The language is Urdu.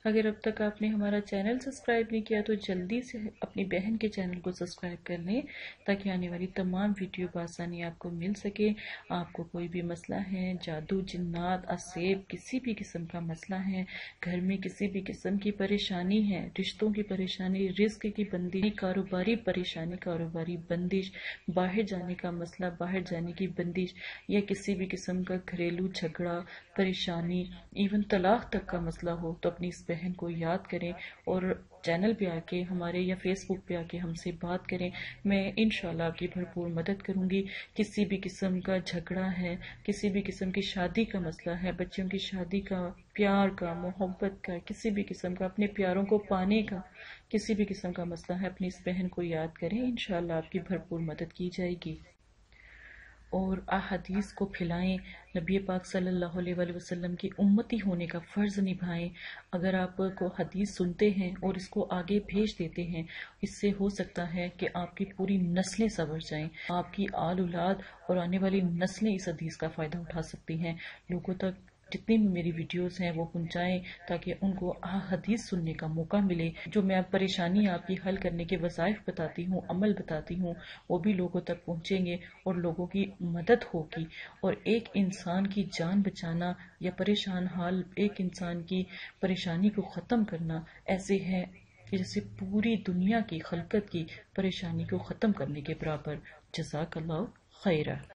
اگر اب تک آپ نے ہمارا چینل سبسکرائب نہیں کیا تو جلدی سے اپنی بہن کے چینل کو سبسکرائب کر لیں تاکہ آنے والی تمام ویڈیو بآسانی آپ کو مل سکے۔ آپ کو کوئی بھی مسئلہ ہے، جادو، جنات، اسیب، کسی بھی قسم کا مسئلہ ہے، گھر میں کسی بھی قسم کی پریشانی ہے، رشتوں کی پریشانی، رزق کی بندش، کاروباری پریشانی، کاروباری بندش، باہر جانے کا مسئلہ، باہر جانے کی بندش، یا کسی بھی قسم کا گھریلو جھگڑا، پریشانی، ایون طلاق تک کا مسئلہ ہو تو اپنی اس بہن کو یاد کریں اور چینل پہ آ کے ہمارے یا فیس بک پہ آ کے ہم سے بات کریں۔ میں انشاءاللہ آپ کی بھرپور مدد کروں گی۔ کسی بھی قسم کا جھگڑا ہے، کسی بھی قسم کی شادی کا مسئلہ ہے، بچوں کی شادی کا، پیار کا، محبت کا، کسی بھی قسم کا، اپنے پیاروں کو پانے کا کسی بھی قسم کا مسئلہ ہے، اپنی اس بہن کو یاد کریں، انشاءاللہ آپ کی بھرپور مدد کی جائے گی۔ اور احادیث کو پھیلائیں، نبی پاک صلی اللہ علیہ وآلہ وسلم کی امتی ہونے کا فرض نبھائیں۔ اگر آپ کو حدیث سنتے ہیں اور اس کو آگے بھیج دیتے ہیں، اس سے ہو سکتا ہے کہ آپ کی پوری نسلیں سنور جائیں، آپ کی آل اولاد اور آنے والی نسلیں اس حدیث کا فائدہ اٹھا سکتی ہیں۔ لوگوں تک جتنی بھی میری ویڈیوز ہیں وہ پہنچائیں تاکہ ان کو حدیث سننے کا موقع ملے۔ جو میں پریشانی آپ کی حل کرنے کے وظائف بتاتی ہوں، عمل بتاتی ہوں، وہ بھی لوگوں تک پہنچیں گے اور لوگوں کی مدد ہوگی۔ اور ایک انسان کی جان بچانا یا پریشان حال ایک انسان کی پریشانی کو ختم کرنا ایسے ہے کہ جیسے پوری دنیا کی خلقت کی پریشانی کو ختم کرنے کے برابر۔ جزاک اللہ خیرہ۔